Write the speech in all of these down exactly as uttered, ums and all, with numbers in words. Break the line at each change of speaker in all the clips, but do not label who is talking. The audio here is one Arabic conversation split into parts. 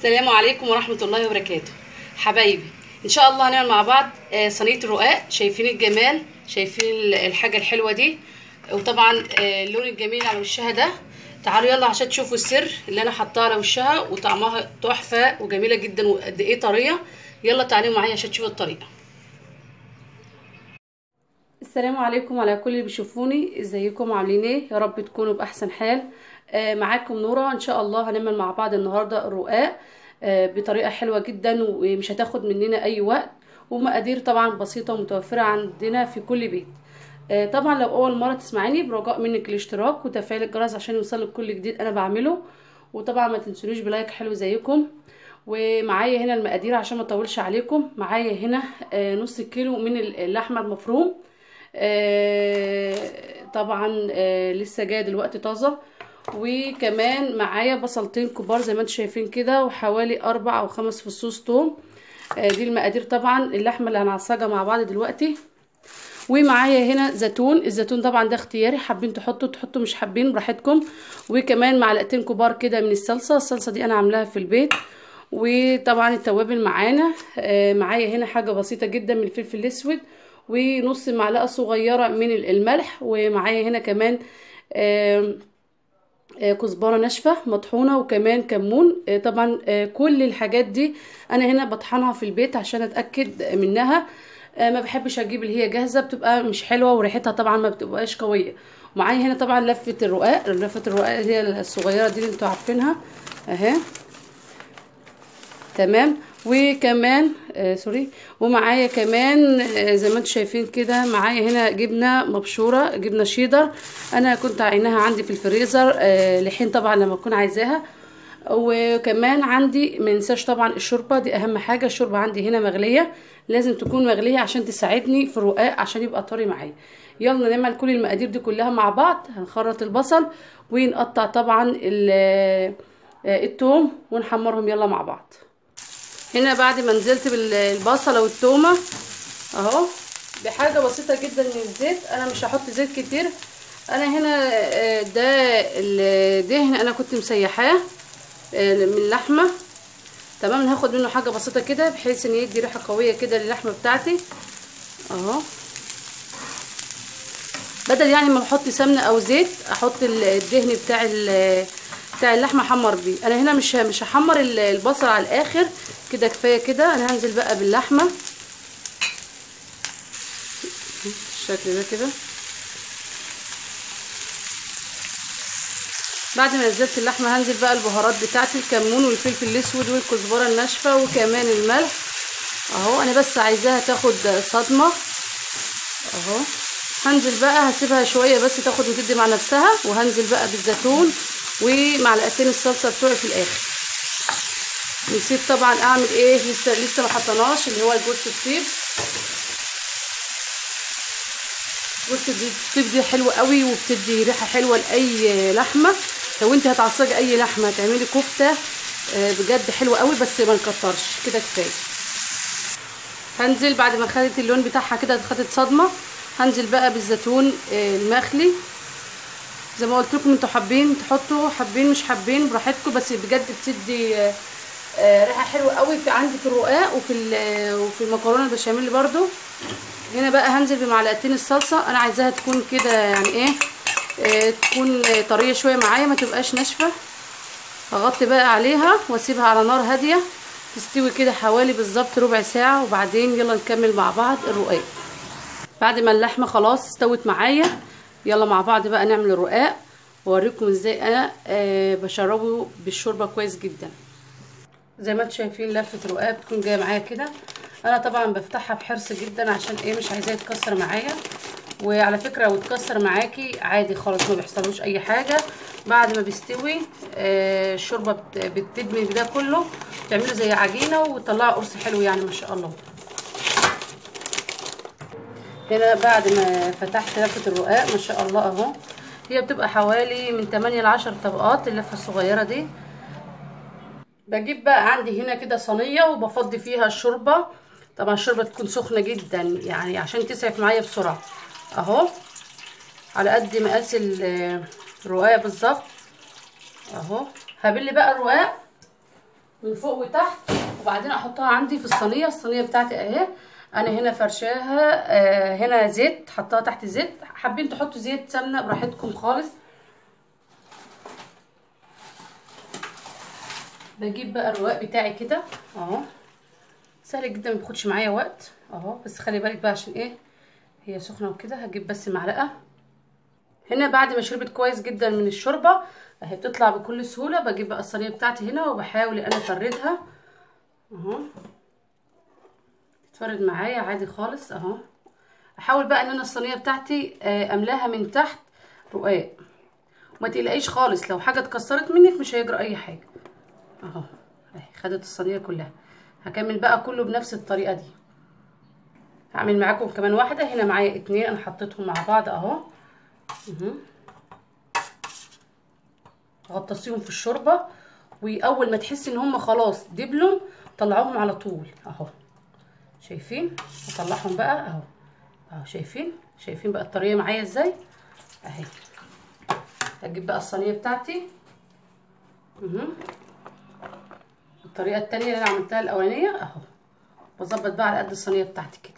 السلام عليكم ورحمة الله وبركاته. حبايبي ان شاء الله هنعمل مع بعض صينية الرقاق. شايفين الجمال، شايفين الحاجة الحلوة دي، وطبعا اللون الجميل على وشها ده. تعالوا يلا عشان تشوفوا السر اللي انا حطاها على وشها، وطعمها تحفة وجميلة جدا وقد ايه طرية. يلا تعالوا معايا عشان تشوفوا الطريقة. السلام عليكم على كل اللي بيشوفوني، ازيكم عاملين ايه؟ يا رب تكونوا باحسن حال. آه معاكم نورة. ان شاء الله هنعمل مع بعض النهارده الرقاق آه بطريقه حلوه جدا ومش هتاخد مننا اي وقت، ومقادير طبعا بسيطه ومتوفره عندنا في كل بيت. آه طبعا لو اول مره تسمعيني برجاء منك الاشتراك وتفعيل الجرس عشان يوصلك كل جديد انا بعمله، وطبعا ما تنسونيش بلايك حلو زيكم. ومعايا هنا المقادير عشان ما اطولش عليكم. معايا هنا آه نص كيلو من اللحمه المفروم، آه طبعا آه لسه جايه دلوقتي طازه. وكمان معايا بصلتين كبار زي ما انتم شايفين كده، وحوالي اربع او خمس فصوص توم. آه دي المقادير طبعا اللحمه اللي هنعصجها مع بعض دلوقتي. ومعايا هنا زيتون، الزيتون طبعا ده اختياري، حابين تحطوا تحطوا، مش حابين براحتكم. وكمان معلقتين كبار كده من الصلصه، الصلصه دي انا عاملاها في البيت. وطبعا التوابل معانا آه معايا هنا حاجه بسيطه جدا من الفلفل الاسود، ونص معلقه صغيره من الملح. ومعايا هنا كمان آه كزبره ناشفه مطحونه، وكمان كمون. آه طبعا آه كل الحاجات دي انا هنا بطحنها في البيت عشان اتاكد منها. آه ما بحبش اجيب اللي هي جاهزه، بتبقى مش حلوه وريحتها طبعا ما بتبقاش قويه. ومعايا هنا طبعا لفه الرقاق، لفه الرقاق هي الصغيره دي اللي انتوا عارفينها اهي، تمام. وكمان آه سوري ومعايا كمان آه زي ما انتم شايفين كده، معايا هنا جبنه مبشوره، جبنه شيدر. انا كنت عيناها عندي في الفريزر آه لحين طبعا لما اكون عايزاها. وكمان عندي ما ننساش طبعا الشوربه، دي اهم حاجه. الشوربه عندي هنا مغليه، لازم تكون مغليه عشان تساعدني في الرقاق عشان يبقى طري معايا. يلا نعمل كل المقادير دي كلها مع بعض. هنخرط البصل ونقطع طبعا الثوم ونحمرهم يلا مع بعض. هنا بعد ما نزلت بالبصله والثومه اهو بحاجه بسيطه جدا من الزيت، انا مش هحط زيت كتير. انا هنا ده الدهن انا كنت مسيحاه من اللحمه، تمام. هاخد منه حاجه بسيطه كده بحيث ان يدي ريحه قويه كده للحمه بتاعتي اهو. بدل يعني ما احط سمنه او زيت احط الدهن بتاع بتاع اللحمه احمر بيه. انا هنا مش مش هحمر البصل على الاخر كده، كفايه كده. انا هنزل بقى باللحمه بالشكل ده كده. بعد ما نزلت اللحمه هنزل بقى البهارات بتاعتي، الكمون والفلفل الاسود والكزبره الناشفه وكمان الملح اهو. انا بس عايزاها تاخد صدمه اهو. هنزل بقى هسيبها شويه بس تاخد وتدي مع نفسها، وهنزل بقى بالزيتون ومعلقتين الصلصه بتوعي في الاخر. نسيت طبعا اعمل ايه، لسه لسه ما حطيناش اللي هو جوز الطيب. جوز الطيب دي حلوه قوي وبتدي ريحه حلوه لاي لحمه. لو انت هتعصجي اي لحمه هتعملي كفته بجد حلوه قوي، بس ما نكترش كده كفايه. هنزل بعد ما خدت اللون بتاعها كده، خدت صدمه، هنزل بقى بالزيتون المخلي. زي ما قلت لكم انتوا حابين تحطوا، حابين مش حابين براحتكم، بس بجد بتدي ريحه حلوه قوي في عندي في الرقاق وفي وفي المكرونه البشاميل برده. هنا بقى هنزل بمعلقتين الصلصه، انا عايزاها تكون كده يعني ايه اه تكون طريه شويه معايا، ما تبقاش ناشفه. هغطي بقى عليها واسيبها على نار هاديه تستوي كده حوالي بالظبط ربع ساعه، وبعدين يلا نكمل مع بعض الرقاق. بعد ما اللحمه خلاص استوت معايا، يلا مع بعض بقى نعمل الرقاق واوريكم ازاي انا آه بشربه بالشوربه كويس جدا. زي ما انتم شايفين لفه الرقاق بتكون جايه معايا كده. انا طبعا بفتحها بحرص جدا عشان ايه مش عايزاه يتكسر معايا. وعلى فكره لو اتكسر معاكي عادي خالص ما بيحصلوش اي حاجه. بعد ما بيستوي آه الشوربه بتدمج ده كله، تعملوا زي عجينه وتطلعوا قرص حلو يعني ما شاء الله. هنا بعد ما فتحت لفه الرقاق ما شاء الله اهو، هي بتبقى حوالي من تمانية ل عشرة طبقات اللفه الصغيره دي. بجيب بقى عندي هنا كده صينيه وبفضي فيها الشوربه. طبعا الشوربه تكون سخنه جدا يعني عشان تسعف معايا بسرعه اهو، على قد مقاس الرقاق بالظبط اهو. هبل بقى الرقاق من فوق وتحت، وبعدين احطها عندي في الصينيه. الصينيه بتاعتي اهي، انا هنا فرشاها آه هنا زيت، حطها تحت زيت. حابين تحطوا زيت سمنه براحتكم خالص. بجيب بقى الرواق بتاعي كده اهو، سهل جدا، ما بياخدش معايا وقت اهو. بس خلي بالك بقى عشان ايه هي سخنه وكده. هجيب بس معلقه هنا بعد ما شربت كويس جدا من الشوربه اهي، بتطلع بكل سهوله. بجيب بقى الصينيه بتاعتي هنا وبحاول انا افردها اهو، تتفرد معايا عادي خالص اهو. احاول بقى ان انا الصينيه بتاعتي املاها من تحت رقاق، وما تقلقيش خالص لو حاجه اتكسرت منك مش هيجرى اي حاجه اهو. اهي خدت الصينيه كلها. هكمل بقى كله بنفس الطريقه دي. هعمل معاكم كمان واحده. هنا معايا اتنين انا حطيتهم مع بعض اهو. اهو غطسيهم في الشوربه، واول ما تحسي ان هم خلاص دبلوا طلعوهم على طول اهو. شايفين؟ هطلعهم بقى اهو اهو. شايفين؟ شايفين بقى الطريقه معايا ازاي اهي. هجيب بقى الصينيه بتاعتي اهو، الطريقه التانية اللي انا عملتها الاولانيه اهو. بظبط بقى على قد الصينيه بتاعتي كده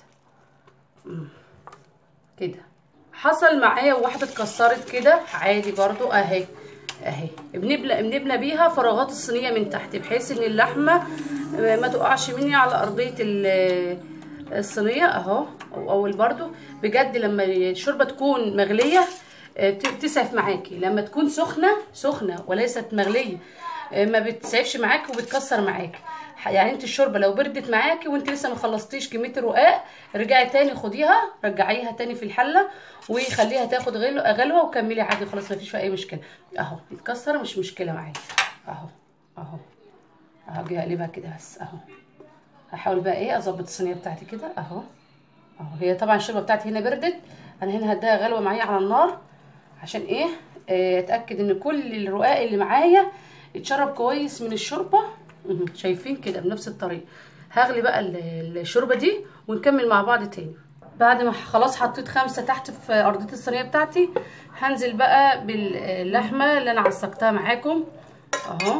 كده. حصل معايا واحده اتكسرت كده عادي برضو اهي اهي. بنبلى بنبلى بيها فراغات الصينيه من تحت، بحيث ان اللحمه ما تقعش مني على ارضيه الصينيه اهو. اول برضو بجد لما الشوربه تكون مغليه بتسعف معاكي، لما تكون سخنه سخنه وليست مغليه ما بتسعفش معاكي وبتكسر معاكي. يعني انت الشوربه لو بردت معاكي وانت لسه ما خلصتيش كميه الرقاق، رجعي تاني خديها رجعيها تاني في الحله وخليها تاخد غلوه وكملي عادي خلاص، ما فيش فيها اي مشكله اهو. يتكسر مش مشكله معايا اهو اهو اهو. اجي اقلبها كده بس اهو. هحاول بقى ايه اظبط الصينيه بتاعتي كده اهو اهو. هي طبعا الشوربه بتاعتي هنا بردت، انا هنا هديها غلوه معايا على النار عشان ايه اه اتاكد ان كل الرقاق اللي معايا اتشرب كويس من الشوربه. شايفين كده بنفس الطريقه. هغلي بقى الشوربه دي ونكمل مع بعض تاني. بعد ما خلاص حطيت خمسه تحت في ارضيه الصينيه بتاعتي، هنزل بقى باللحمه اللي انا عسقتها معاكم اهو،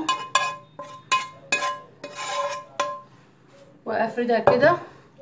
وافردها كده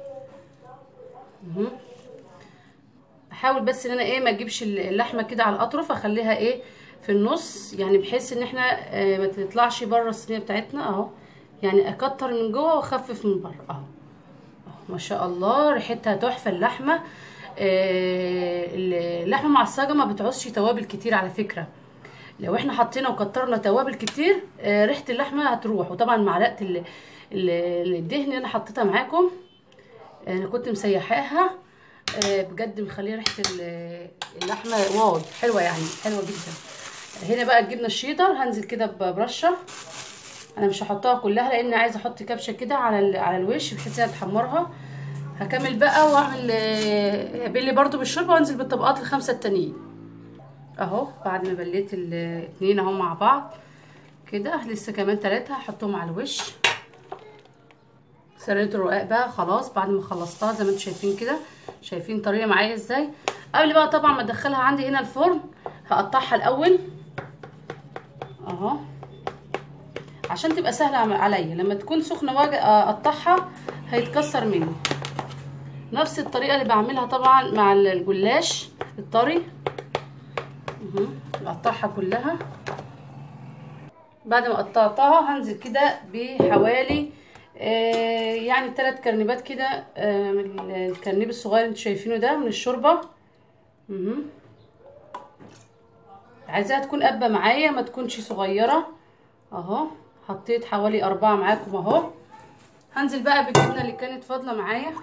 اهو. احاول بس ان انا ايه ما اجيبش اللحمه كده على الاطراف، اخليها ايه في النص، يعني بحيث ان احنا اه ما تطلعش بره الصينيه بتاعتنا اهو. يعني اكتر من جوه واخفف من بره اهو. ما شاء الله ريحتها تحفه اللحمه. آه اللحمه معصجه ما بتعوزش توابل كتير على فكره. لو احنا حطينا وكترنا توابل كتير آه ريحه اللحمه هتروح. وطبعا معلقه الدهن اللي انا حطيتها معاكم انا كنت مسيحاها آه بجد مخليه ريحه اللحمه واو حلوه، يعني حلوه جدا. هنا بقى الجبنه الشيدر هنزل كده برشه. انا مش هحطها كلها لان عايزه احط كبشه كده على على الوش بحيث انها تحمرها. هكمل بقى واعمل ابلي برده بالشوربه وانزل بالطبقات الخمسه التانيين اهو. بعد ما بليت الاثنين اهو مع بعض كده، لسه كمان ثلاثه هحطهم على الوش. سلقت الرقاق بقى خلاص بعد ما خلصتها زي ما انتم شايفين كده. شايفين طريقه معايا ازاي. قبل بقى طبعا ما ادخلها عندي هنا الفرن هقطعها الاول اهو عشان تبقى سهله عليا. لما تكون سخنه واجي اقطعها هيتكسر مني. نفس الطريقه اللي بعملها طبعا مع الجلاش الطري اهو. بقطعها كلها. بعد ما قطعتها هنزل كده بحوالي آه يعني ثلاث كرنبات كده آه من الكرنب الصغير اللي انتوا شايفينه ده من الشوربه اهو. عايزاها تكون قبه معايا ما تكونش صغيره اهو. حطيت حوالي اربعة معاكم اهو. هنزل بقى بالجبنه اللي كانت فاضله معايا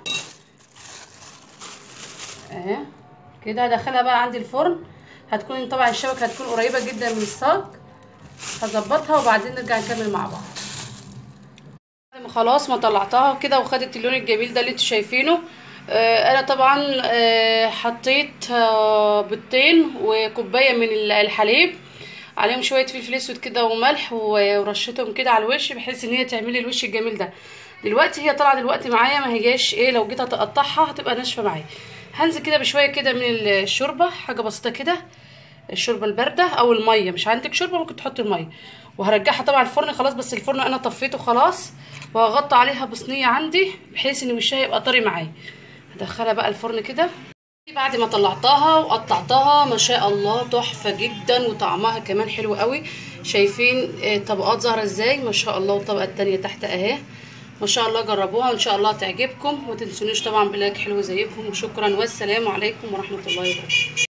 اهي كده. هدخلها بقى عندي الفرن. هتكون طبعا الشبكه هتكون قريبه جدا من الصاج. هظبطها وبعدين نرجع نكمل مع بعض. بعد ما خلاص ما طلعتها كده وخدت اللون الجميل ده اللي انتوا شايفينه آه انا طبعا آه حطيت آه بيضتين وكوبايه من الحليب عليهم شويه فلفل اسود كده وملح ورشتهم كده على الوش بحيث ان هي تعمل لي الوش الجميل ده. دلوقتي هي طالعه دلوقتي معايا ما هيجاش ايه لو جيت اقطعها هتبقى ناشفه معايا. هنزل كده بشويه كده من الشوربه حاجه بسيطه كده، الشوربه البارده او الميه، مش عندك شوربه ممكن تحطي الميه، وهرجعها طبعا الفرن خلاص، بس الفرن انا طفيته خلاص، وهغطي عليها بصينيه عندي بحيث ان وشها يبقى طري معايا. هدخلها بقى الفرن كده. بعد ما طلعتها وقطعتها ما شاء الله تحفه جدا، وطعمها كمان حلو قوي. شايفين طبقات ظاهره ازاي ما شاء الله، والطبقه التانيه تحت اهي ما شاء الله. جربوها وان شاء الله تعجبكم، وما تنسونيش طبعا بلايك حلو زيكم. وشكرا والسلام عليكم ورحمه الله وبركاته.